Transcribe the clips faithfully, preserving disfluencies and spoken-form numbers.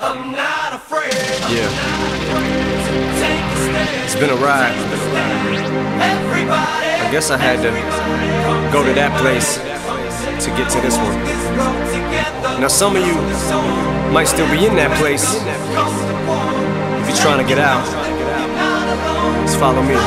I'm not afraid. Yeah. Take a stand. It's been a ride. Everybody. I guess I had to go to that place to get to this one. Now some of you might still be in that place. If you're trying to get out, just follow me.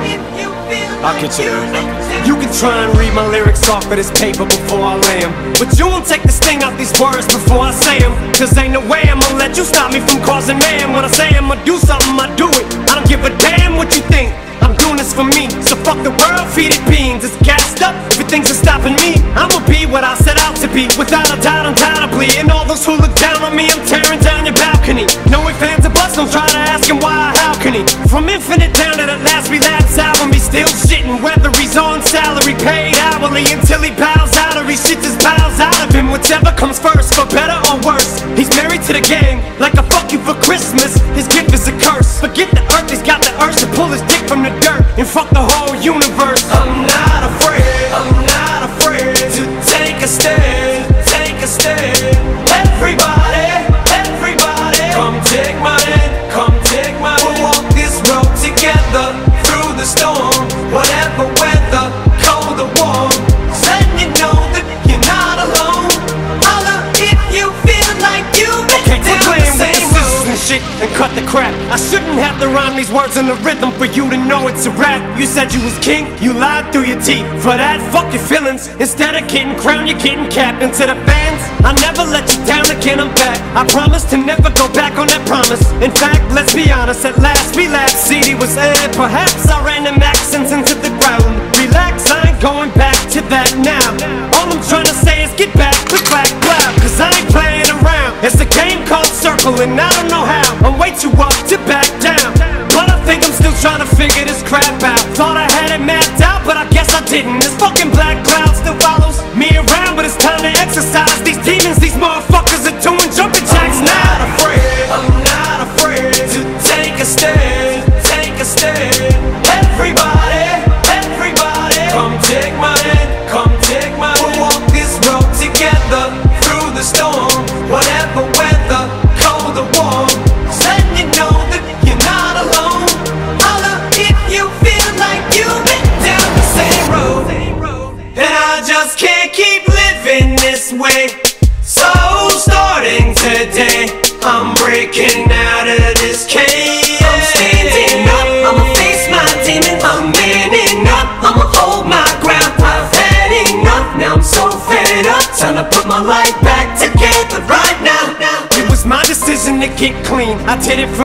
I'll get you there. You can try and read my lyrics off of this paper before I lay 'em, but you won't take the sting out these words before I say 'em. Cause ain't no way I'ma let you stop me from causing mayhem. When I say I'ma do something, I do it. I don't give a damn what you think. I'm doing this for me, so fuck the world, feed it beans. It's gassed up, everything's stopping me. I'ma be what I set out to be, without a doubt, undoubtedly. And all those who look down on me, I'm tearing down your balcony. No ifs, ands, or buts, don't try to ask him why or how can he. From Infinite down to the last relapse album, he's still shitting, whether he's on salary, paid hourly, until he bows out or he shit just bows out of him. Whichever comes first, for better or worse. He's married to the game, like a fuck you for Christmas. His gift is a curse. Forget the earth, he's got the urge to pull his dick from the dirt and fuck the whole universe. I'm not afraid, I'm not afraid to take a stand, take a stand. Everybody, everybody, come take my hand, come take my hand. We'll walk this road together through the storm, whatever weather, cold or warm. Letting you know that you're not alone. Holla if you feel like you've been down the same road. And shit and cut the crap. I shouldn't have to rhyme these words in the rhythm for you to know it's a rap. You said you was king, you lied through your teeth. For that, fuck your feelings. Instead of getting crowned, you're getting capped. And to the fans, I never let you down again, I'm back. I promise to never go back on that promise. In fact, let's be honest, at last we laughed. C D was aired, perhaps I ran them accents into the ground. Relax, I ain't going back to that now. All I'm trying to say is get back, click, clack, clap. Cause I ain't playing around. It's a game called Circle and I don't know how. I'm way too up to back down, but I think I'm still trying to figure this crap out. Thought I had it mapped out, but I guess I didn't. This fucking black cloud still follows me around, but it's time to exercise these demons. These motherfuckers are doing jumping jacks now. I'm not afraid, I'm not afraid to take a stand, take a stand. Everybody, everybody, come take my hand, come take my hand. We'll walk this road together through the storm, whatever weather, cold or warm. Letting you know that you're not alone. Holla if you feel like you've been down the same road. And I just can't keep living this way. So starting today, I'm breaking out of this cage. I'm standing up, I'ma face my demons. I'm manning up, I'ma hold my ground. I've had enough, now I'm so fed up. Time to put my life back together right now. It was my decision to get clean. I did it from